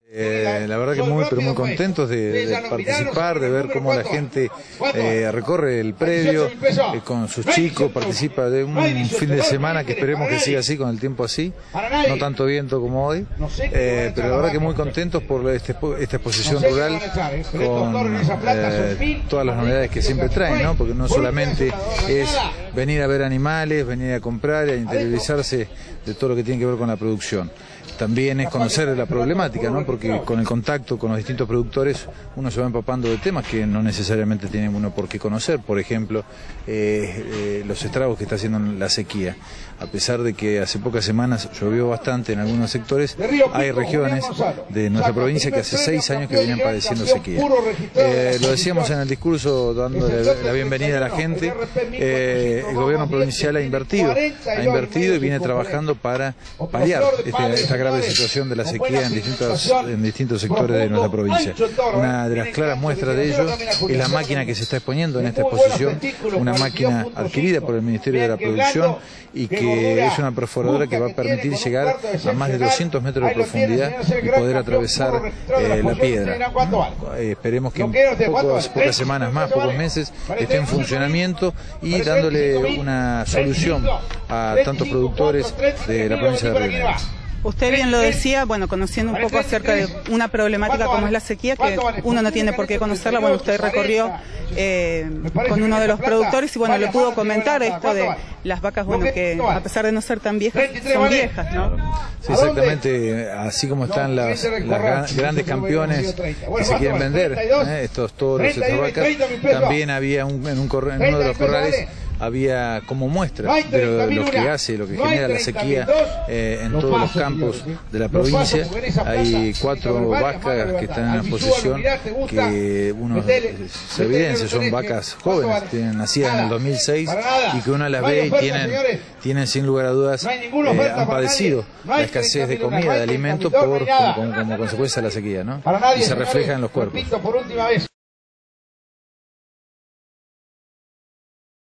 La verdad que pero muy contentos de participar, de ver cómo la gente recorre el predio con sus chicos, participa de un fin de semana que esperemos que siga así, con el tiempo así, no tanto viento como hoy, pero la verdad que muy contentos por esta exposición rural con todas las novedades que siempre traen, ¿no? Porque no solamente es venir a ver animales, venir a comprar, a interiorizarse de todo lo que tiene que ver con la producción. También es conocer la problemática, ¿no? Porque con el contacto con los distintos productores uno se va empapando de temas que no necesariamente tiene uno por qué conocer. Por ejemplo, los estragos que está haciendo la sequía. A pesar de que hace pocas semanas llovió bastante en algunos sectores, hay regiones de nuestra provincia que hace 6 años que vienen padeciendo sequía. Lo decíamos en el discurso, dándole la bienvenida a la gente. El gobierno provincial ha invertido y viene trabajando para paliar esta grave situación de la sequía en distintos sectores de nuestra provincia. Una de las claras muestras de ello es la máquina que se está exponiendo en esta exposición, una máquina adquirida por el Ministerio de la Producción y que es una perforadora que va a permitir llegar a más de 200 metros de profundidad y poder atravesar la piedra. Esperemos que en pocas semanas más, pocos meses, esté en funcionamiento y dándole una solución a tantos productores de la provincia de Río Negro. Usted bien lo decía, bueno, conociendo un poco acerca de una problemática como es la sequía, que uno no tiene por qué conocerla. Bueno, usted recorrió con uno de los productores y bueno, le pudo comentar esto de las vacas, bueno, que a pesar de no ser tan viejas, son viejas, ¿no? Sí, exactamente, así como están las grandes campeones que se quieren vender, estos toros, estas vacas, también había en uno de los corrales había como muestra de lo que hace, lo que genera la sequía en todos los campos de la provincia. Hay 4 vacas que están en exposición que uno se evidencia, son vacas jóvenes, nacidas en el 2006 y que uno las ve y tienen sin lugar a dudas, han padecido la escasez de comida, de alimento como consecuencia de la sequía, ¿no? Y se refleja en los cuerpos.